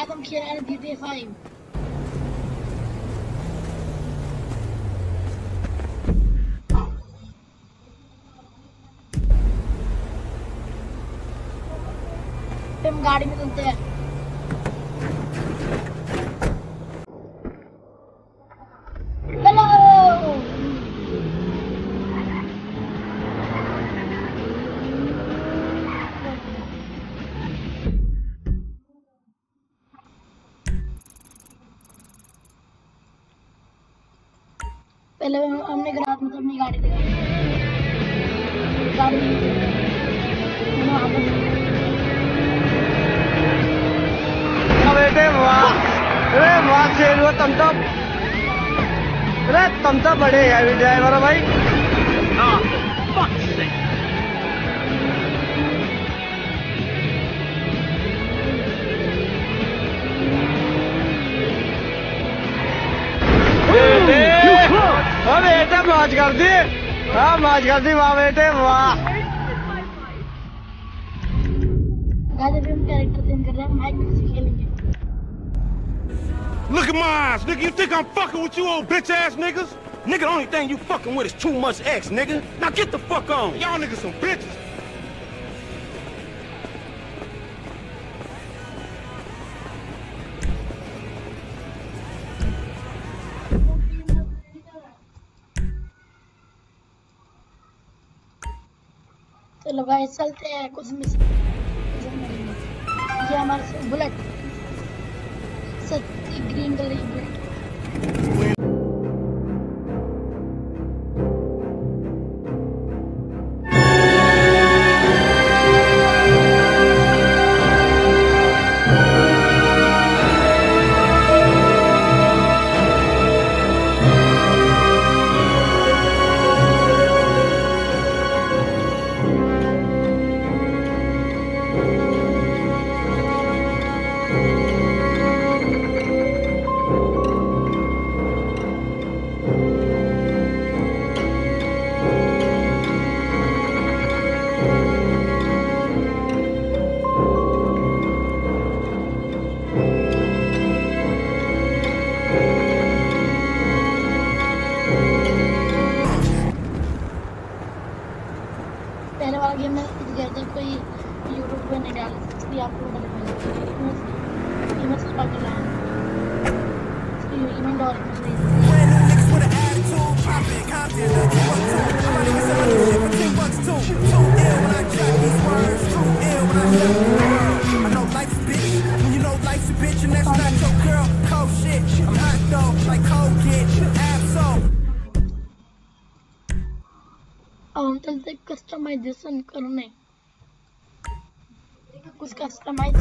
बाद हम खेल रहे हैं GTA 5। हम गाड़ी में चलते हैं। हेलो पहले हमने ग्राहक मतलब अपनी गाड़ी दिखाई गाड़ी बेटे वाह अरे वाह से तुम तो बड़े हैवी ड्राइवर हो भाई। बेटे मौज कर दी। हाँ मौज कर दी वाह बेटे वाह। Look at my eyes, nigga. You think I'm fucking with you old bitch ass niggas? Nigga, the only thing you fucking with is too much X, nigga. Now get the fuck on. Y'all niggas some bitches. चलो भाई चलते हैं कुछ miss ये हमारे bullet सच्ची green colour की bullet. पहले वाला गेम में गया था कोई यूट्यूब पे नहीं डाला इसलिए आपको बता रहा हूँ अब हम चलते कस्टमाइजेशन करने कुछ customise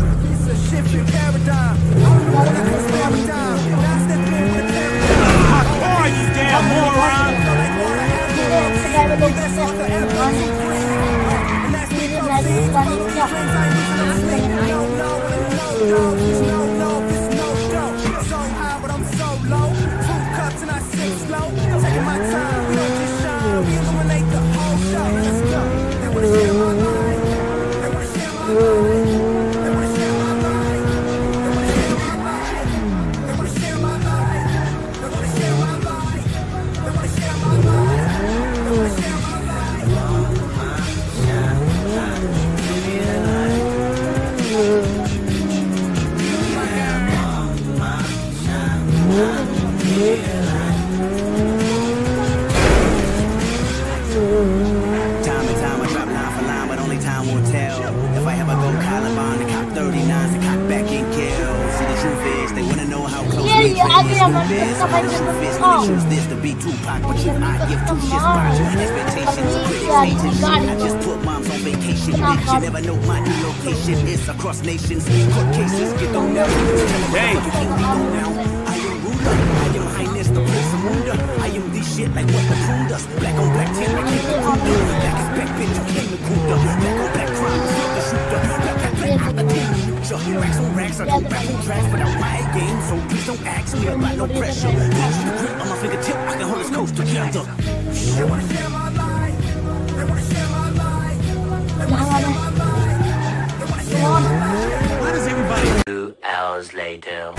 I just put moms on vacation. You never know my new location is across nations. Court cases get on now. Hey, you can't be on now. I am ruler. I am highness, the prince of wonder. I am this shit like what the prune does. Black on black tip, I keep the cooler. Black is back, bitch, you came to cooler. Black on black crime, you the shooter. Black, I'm a team. Racks on racks, I do back on tracks, but I'm my game, so please don't ask me about no pressure. Use the grip on my fingertip, I can hold this coast together. They wanna share my life. They wanna share my life. They wanna share my life. They wanna share my life. Why does everybody 2 hours hours later.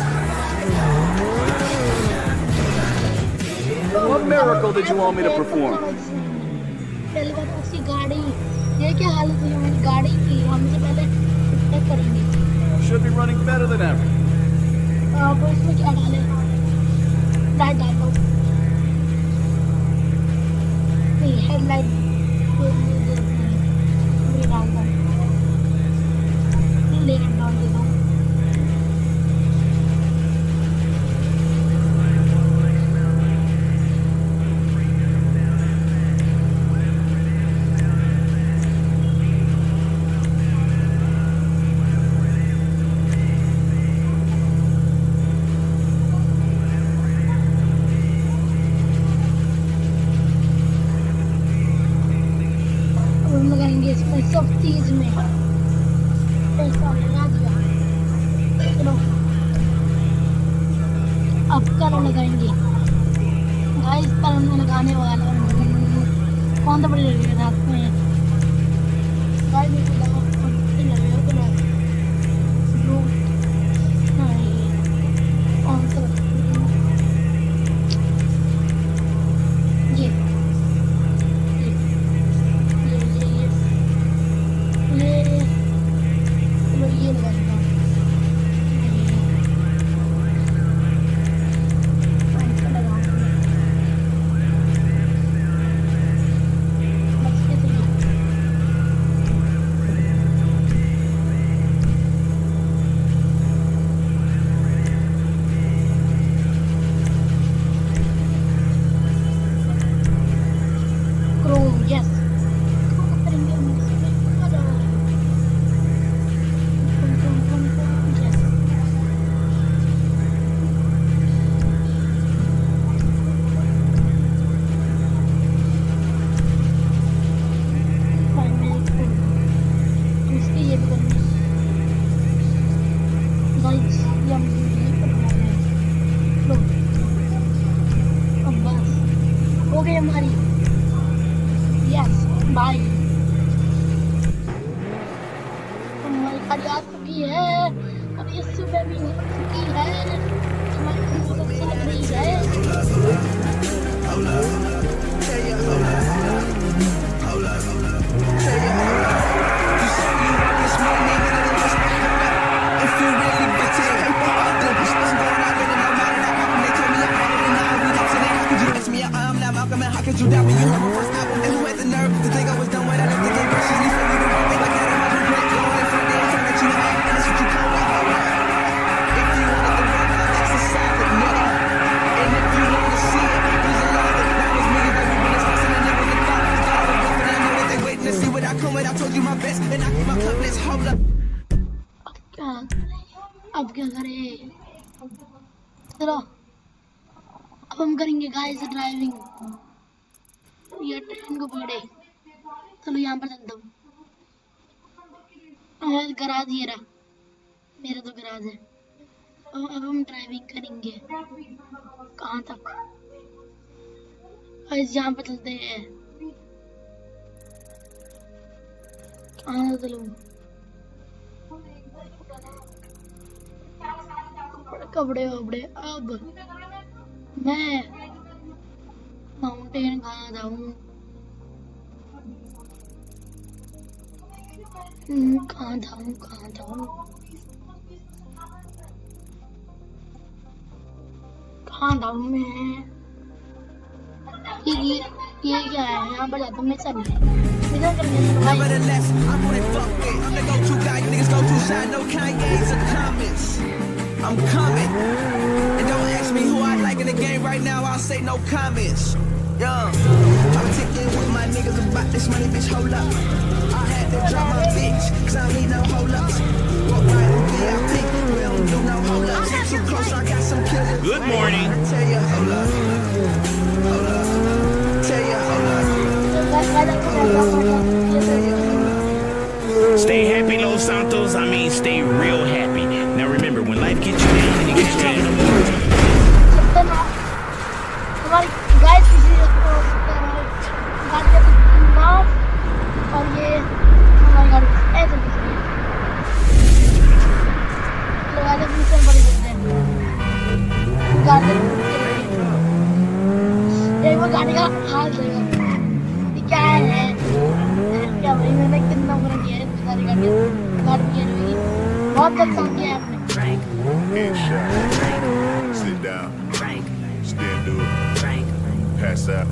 What miracle did you want me to perform? पहले बात उसकी गाड़ी, ये क्या हालत है हमारी गाड़ी की? हमसे पहले चेक करेंगे। Should be running better than ever. अब इसमें क्या डाले? लाइट डाल दो। नहीं हेडलाइट ये डाल दो। लेकर डाल दे दो। सब चीज में पैसा लगा दिया। चलो अब कलर लगाएंगे गाइस। कलर में लगाने वाला कौन सा बड़ी रात में गाइस लगेगा कलर ब्लू नहीं कौन सा ये हमारी यस बाय हमारी गाड़ी आ चुकी है। अब ये सुबह भी हो चुकी है। हमारी बहुत अच्छी लग रही है। How could you doubt me? You heard my first album, and who had the nerve to think I was done with? I left the game personally for you to want me like I had a hundred break. Go on in front of you, let you know that's what you call me. If you wanted the run, now that's a solid nigga. And if you wanna see it, there's a lot of it. Now it's me, baby, when it's busting and never the thought is God. And I know that they waiting to see what I come with. I told you my best, and I keep my confidence. Hold up. अब क्या करें? चलो अब हम करेंगे guys driving. ये train को पकड़े। चलो यहाँ पर चलता हूँ। गराज ये रहा, मेरा तो गराज है। अब हम ड्राइविंग करेंगे। कहाँ तक? गाइस यहाँ पर चलते हैं। कहाँ चलूँ? कपड़े वपड़े। अब मैं माउंटेन कहाँ जाऊँ? कहाँ जाऊँ? कहाँ जाऊँ? कहाँ जाऊँ मैं? ये क्या है? यहाँ पर जाता हूँ मैं। चल Nevertheless, I'm on it, fuck it. I'm the go-to guy, you niggas go to side, no Kanye's or comments. I'm coming. And don't ask me who I like in the game right now, I'll say no comments. Yeah, I'm ticking with my niggas about this money, bitch, hold up. I had to drop my bitch, cause I don't need no hold-ups. Walk right on VIP, we don't do no hold-ups. Get too close, I got some killers. Good morning. I tell you, hold up. Hold up. Tell you, hold up. Stay happy, Los Santos. I mean, stay real happy. Now remember, when life gets you down and it gets you down. हमारी guys और ये हमारी गाड़ी ऐसे वो गाड़ी का हाल देगा क्या है क्या भाई मैंने कितना बुरा किया है सारी गाड़ी की बहुत नुकसान किया है आपने Headshot. Sit down. Stand up. Pass out.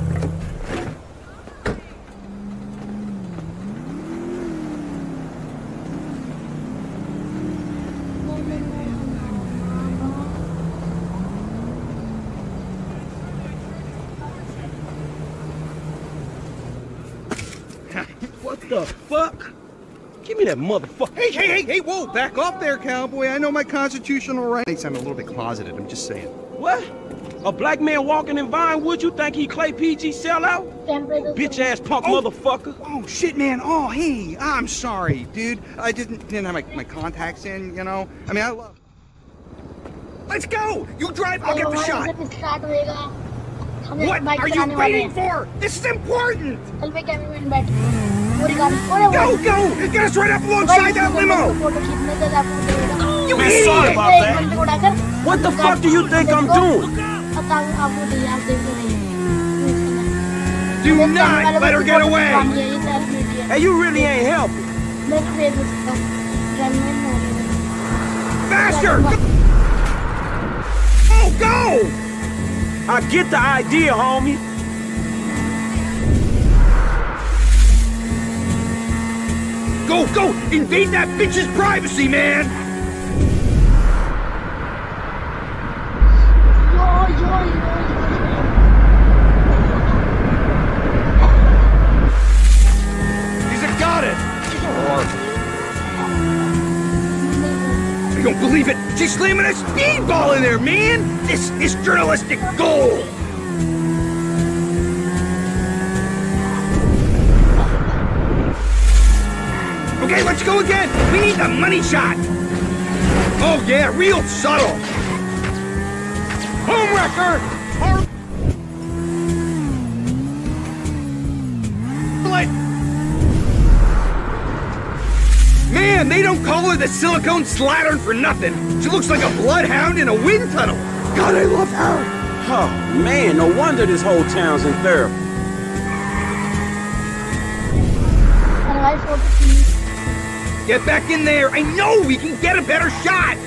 What the fuck? Give me that motherfucker. Hey, whoa, back off there, cowboy. I know my constitutional rights. I'm a little bit closeted, I'm just saying. What? A black man walking in Vinewood, you think he Clay PG sellout? Bitch-ass punk motherfucker. Oh, shit, man. Oh, hey, I'm sorry, dude. I didn't have my contacts in, you know? I mean, I love... Let's go! You drive, I'll get the shot. What are you waiting for? This is important! Go! Get us right up alongside that limo! You Man, sorry about that. What the fuck do you think I'm doing? Do not let her get away! Hey, you really ain't helping. Faster! Oh, go! I get the idea, homie. Go! Invade that bitch's privacy, man! He's got it! I don't believe it! She's slamming a speedball in there, man! This is journalistic gold! Okay, let's go again! We need the money shot! Oh yeah, real subtle! Homewrecker! Man, they don't call her the silicone slattern for nothing. She looks like a bloodhound in a wind tunnel. God, I love her. Oh, man, no wonder this whole town's in therapy. Get back in there. I know we can get a better shot.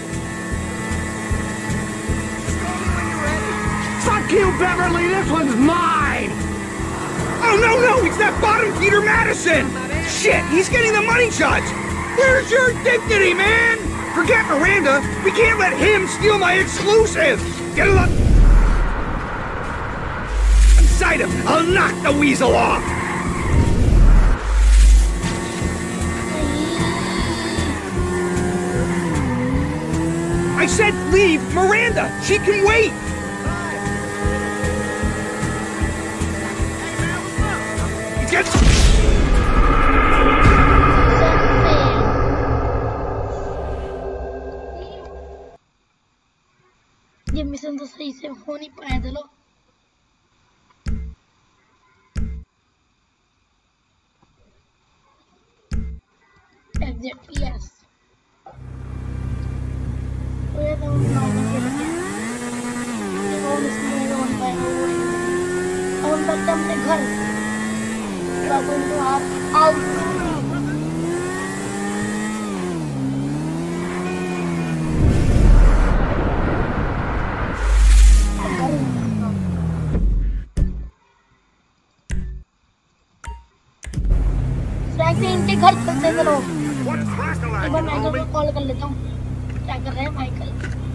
Fuck you, Beverly. This one's mine. Oh, no, it's that bottom feeder Madison. Shit, he's getting the money shots. Where's your dignity, man? Forget Miranda. We can't let him steal my exclusive. Get a look. Inside him. I'll knock the weasel off. I said leave Miranda. She can wait. Get... ये mission तो सही से हो नहीं पाया चलो exactly yes तो ये तो नॉर्मल के लिए ये वो इसमें वन बाय वन और बच्चे अपने घर तो आप आओ इनके घर चलते चलो एक बार माइकल को कॉल कर लेता हूँ क्या कर रहे हैं Michael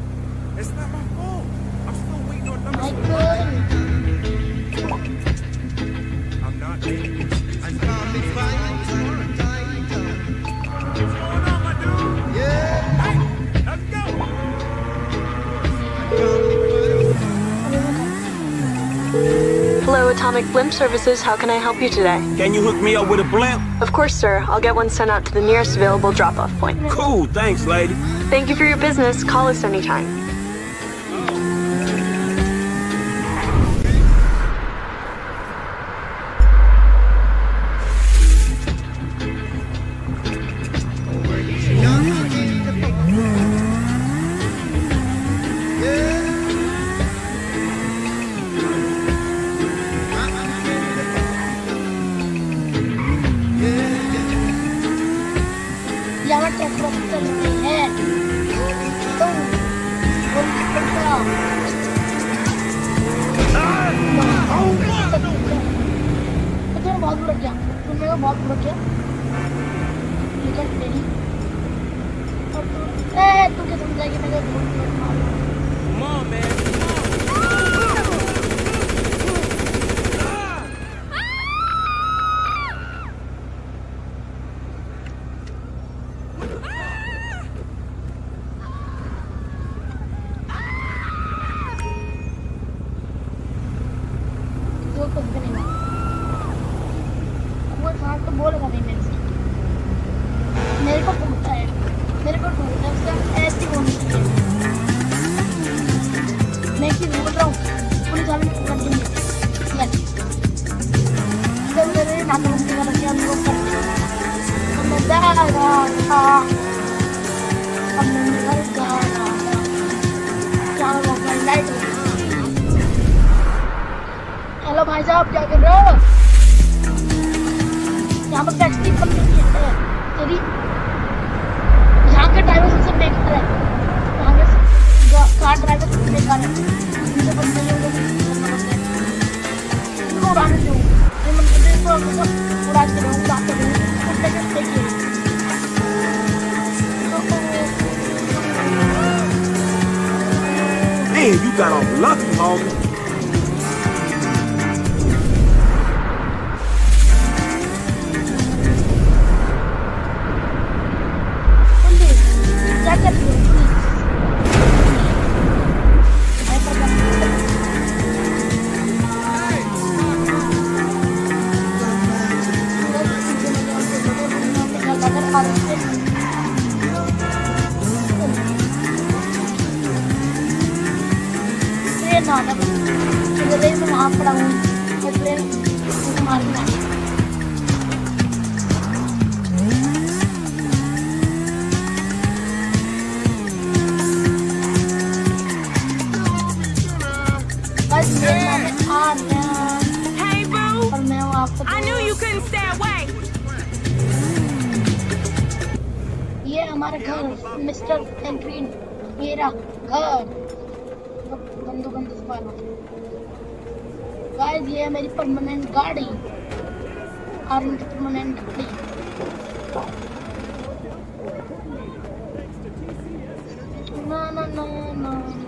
Hello, Atomic Blimp Services. How can I help you today? Can you hook me up with a blimp? Of course, sir. I'll get one sent out to the nearest available drop-off point. Cool, thanks, lady. Thank you for your business. Call us anytime. पूरा क्या निकल नहीं और तू क्या समझाएगी मेरे को Come on, man. जो कुछ भी नहीं हुआ वो इंसान तो बोलेगा नहीं मेरे को पूछता है उसका ऐसी होनी चाहिए मैं एक चीज बोल रहा हूँ पुलिस वाले में कर देंगे जब मेरे नाम का रखे हम लोग करते हैं मैं जा रहा था अब मैं घर जा रहा था क्या हुआ लाइट हो हेलो भाई साहब क्या कर रहे हो यहाँ पर टैक्सी कम नहीं है तेरी यहाँ के ड्राइवर सबसे बेकार है यहाँ के कार ड्राइवर सबसे बेकार है इनसे बंदे लोगों को इनको उड़ाने दो ये मन करते हैं तो उड़ाते रहो देखिए Man, you got off lucky, homie. वहाँ पड़ा हूँ मारना Hey, boo! I knew you couldn't stay away. ये हमारा घर मिस्टर एंट्रीन मेरा घर बंदो से पालो गाइस ये है मेरी परमानेंट गाड़ी आर्मी की परमानेंट गाड़ी ना ना ना ना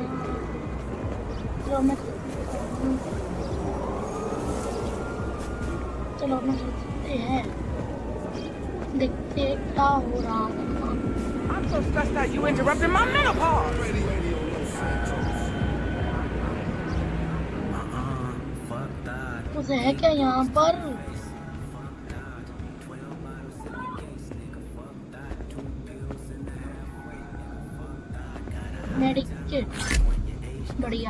चलो मैं चलते हैं देखते क्या हो रहा है I'm so stressed out you interrupted my menopause. उसे है क्या यहाँ पर मेडिकेट बढ़िया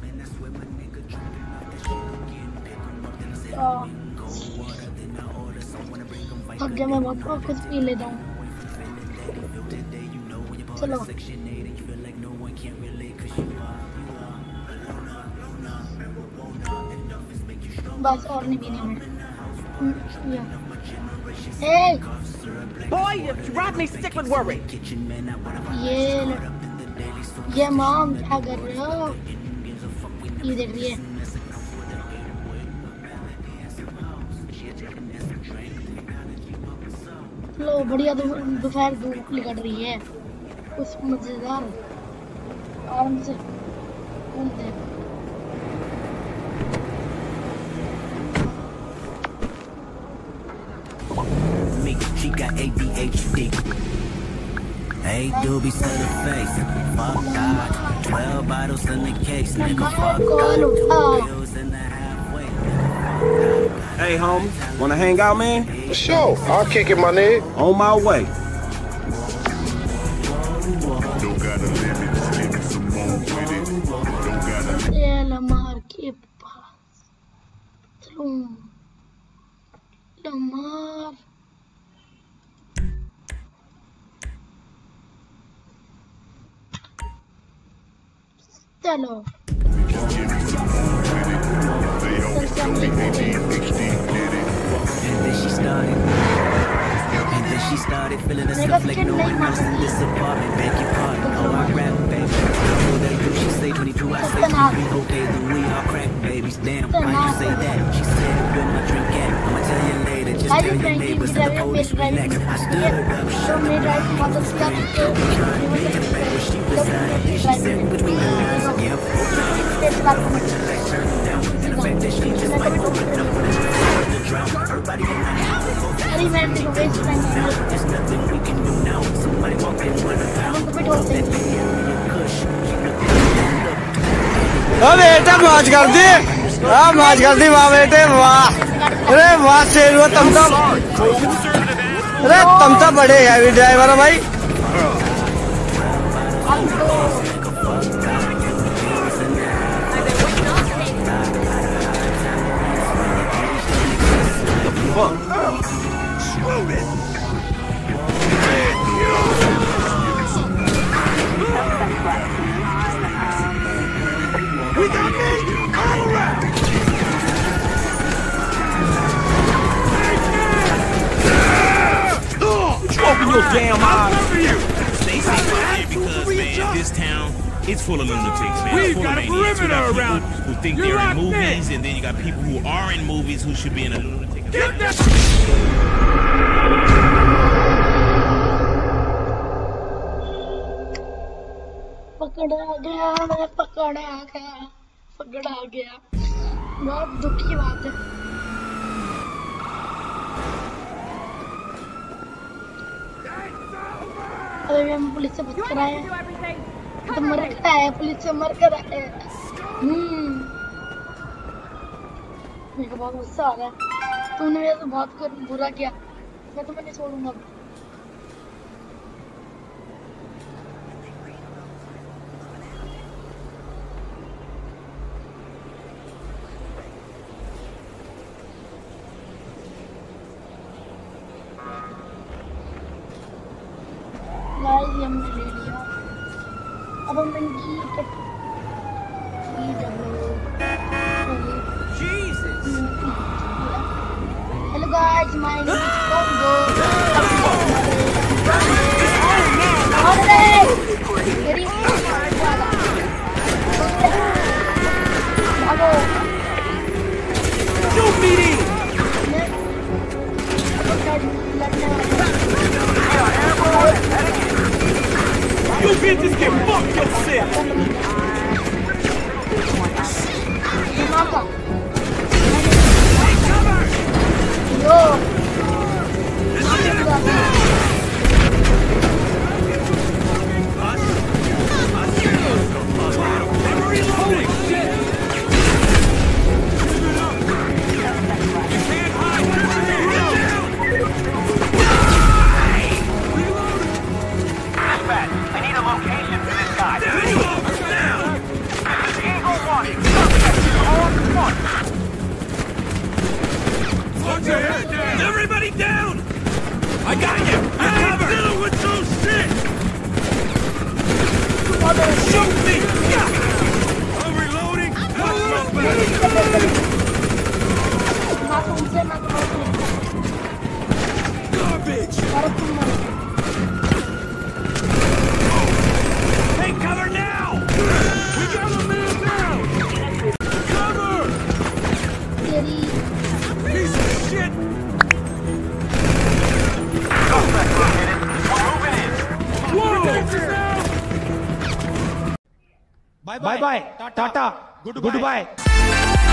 थक गया मैं बहुत कुछ पी लेता हूँ चलो बस और नहीं पीने में Hey! Boy, you've brought me sick with worry. ये मॉम क्या कर रहे हो ये देख रही है लो बढ़िया दोपहर धूप निकल रही है कुछ मजेदार आराम से घूमते हैं She got ADHD. Hey, doobie to the face. Fuck God. 12 bottles in the case. Nigga, fuck God. 2 pills in the halfway. Hey, homie. Wanna hang out, man? For sure. I'll kick it, my nigga. On my way. Don't gotta limit some more with it. Don't gotta Lamar के पास चलो Lamar चलो She started feeling herself like no one else in this apartment. Beg your pardon, oh I rap, baby. I know that you should say say 22, I say 23. Okay, then we all crack babies. Damn, why you say that? She said, where my drink at? I'ma tell you later. Just tell your neighbors and the police relax. I stood up, shut my mouth. She was she said between her eyes. Yep. And the fact that she just like the drought. Everybody in the house. There's nothing we can do now. Somebody walk in with a बेटा मौज कर दी मौज कर दी वाह बेटे वाह अरे वाह शेर वो तुम तो बड़े हैवी ड्राइवर हो भाई We got me all around. Open your damn eyes. Stay safe out here because, man, this town, it's full of lunatics, man. We've got a perimeter around who think they're in movies, and then you got people who are in movies who should be in a lunatic. Get that. पकड़ा गया बहुत दुख की बात है अरे हम police से बच कर आए तो मर कर आए पुलिस से मर कर आए मेरे को बहुत गुस्सा आ रहा है तूने मेरे से बहुत बुरा किया मैं तुम्हें नहीं छोड़ूंगा हमने ले लिया अब हम इनकी hello guys my name is Kongo मेरी भागो You meeting? You bitches can fuck yourself! Everybody down! I got you! I ain't dealing with your shit! Shoot me! I'm reloading! Garbage! Take cover now! We got a man down! Cover! Piece of shit! Bye bye. Tata. Goodbye.